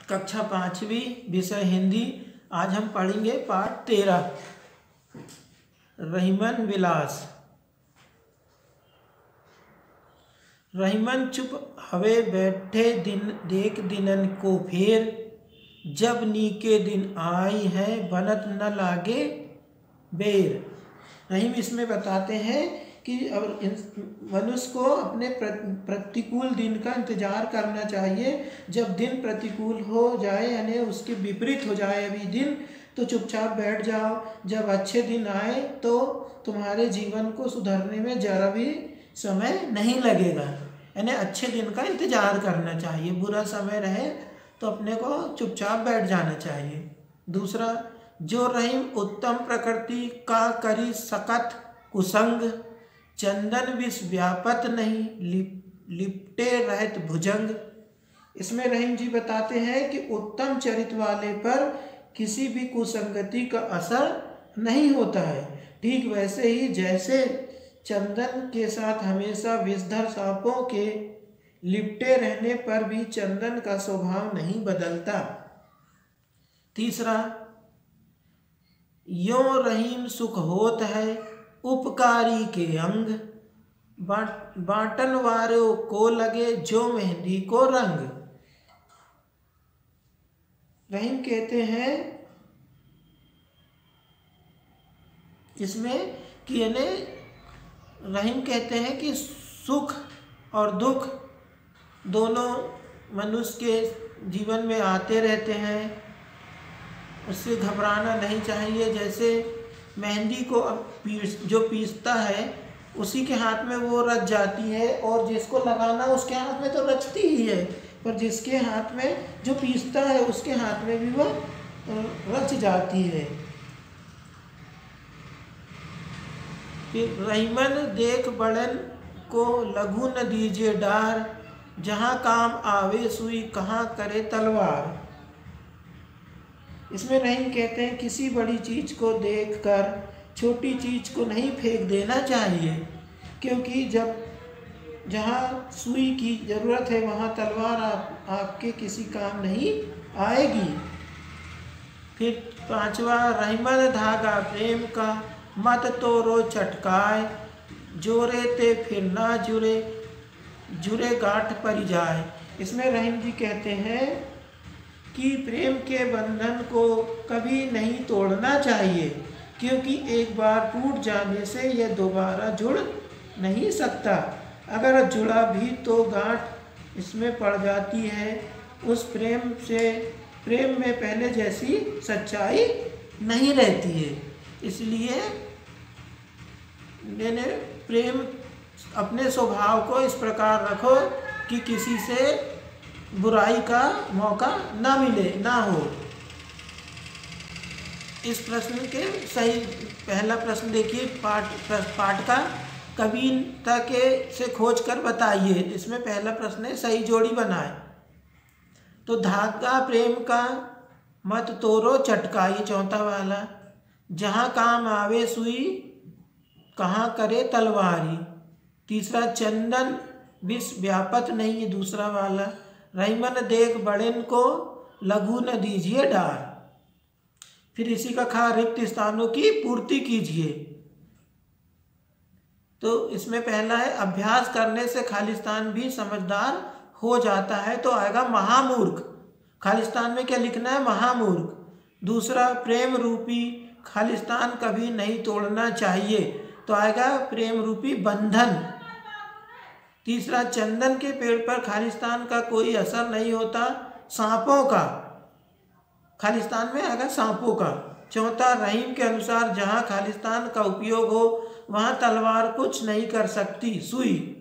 कक्षा 5वीं विषय हिंदी। आज हम पढ़ेंगे पाठ 13 रहीमन विलास। रहीमन चुप हवे बैठे दिन देख दिनन को फेर, जब नीके दिन आई है बनत न लागे बेर। रहीम इसमें बताते हैं कि मनुष्य को अपने प्रतिकूल दिन का इंतजार करना चाहिए। जब दिन प्रतिकूल हो जाए यानी उसके विपरीत हो जाए अभी दिन, तो चुपचाप बैठ जाओ। जब अच्छे दिन आए तो तुम्हारे जीवन को सुधरने में जरा भी समय नहीं लगेगा। यानी अच्छे दिन का इंतजार करना चाहिए। बुरा समय रहे तो अपने को चुपचाप बैठ जाना चाहिए। दूसरा, जो रहीम उत्तम प्रकृति का करी सकत कुसंग, चंदन विष व्यापत नहीं लिपटे रहत भुजंग। इसमें रहीम जी बताते हैं कि उत्तम चरित्र वाले पर किसी भी कुसंगति का असर नहीं होता है। ठीक वैसे ही जैसे चंदन के साथ हमेशा विषधर सांपों के लिपटे रहने पर भी चंदन का स्वभाव नहीं बदलता। तीसरा, यो रहीम सुख होत है उपकारी के अंग, बाटन वारों को लगे जो मेहंदी को रंग। रहीम कहते हैं इसमें कि यानी रहीम कहते हैं कि सुख और दुख दोनों मनुष्य के जीवन में आते रहते हैं, उससे घबराना नहीं चाहिए। जैसे मेहंदी को जो पीसता है उसी के हाथ में वो रच जाती है, और जिसको लगाना उसके हाथ में तो रचती ही है, पर जिसके हाथ में जो पीसता है उसके हाथ में भी वो रच जाती है। फिर रहीमन देख बड़न को लघु न दीजिए डार, जहाँ काम आवे सुई कहाँ करे तलवार। इसमें रहीम कहते हैं किसी बड़ी चीज को देखकर छोटी चीज को नहीं फेंक देना चाहिए, क्योंकि जब जहाँ सुई की जरूरत है वहाँ तलवार आपके किसी काम नहीं आएगी। फिर पांचवा, रहीमन धागा प्रेम का मत तोरो चटकाए, जोरे ते फिर ना जुरे जुरे गांठ पर जाए। इसमें रहीम जी कहते हैं कि प्रेम के बंधन को कभी नहीं तोड़ना चाहिए, क्योंकि एक बार टूट जाने से यह दोबारा जुड़ नहीं सकता। अगर जुड़ा भी तो गांठ इसमें पड़ जाती है। उस प्रेम में पहले जैसी सच्चाई नहीं रहती है। इसलिए मैंने प्रेम अपने स्वभाव को इस प्रकार रखो कि किसी से बुराई का मौका ना मिले, ना हो। इस प्रश्न के सही पहला प्रश्न देखिए, पाठ का कविता के से खोज कर बताइए। इसमें पहला प्रश्न है सही जोड़ी बनाए। तो धागा प्रेम का मत तोरो चटकाई, चौथा वाला। जहाँ काम आवे सुई कहाँ करे तलवारी। तीसरा, चंदन विष व्यापत नहीं, ये दूसरा वाला। रहीमन देख बड़ेन को लघु न दीजिए डार। फिर इसी का खा रिक्त स्थानों की पूर्ति कीजिए। तो इसमें पहला है अभ्यास करने से खालिस्तान भी समझदार हो जाता है, तो आएगा महामूर्ख। खालिस्तान में क्या लिखना है? महामूर्ख। दूसरा, प्रेम रूपी खालिस्तान कभी नहीं तोड़ना चाहिए, तो आएगा प्रेम रूपी बंधन। तीसरा, चंदन के पेड़ पर खालिस्तान का कोई असर नहीं होता, सांपों का। खालिस्तान में आएगा सांपों का। चौथा, रहीम के अनुसार जहाँ खालिस्तान का उपयोग हो वहाँ तलवार कुछ नहीं कर सकती, सुई।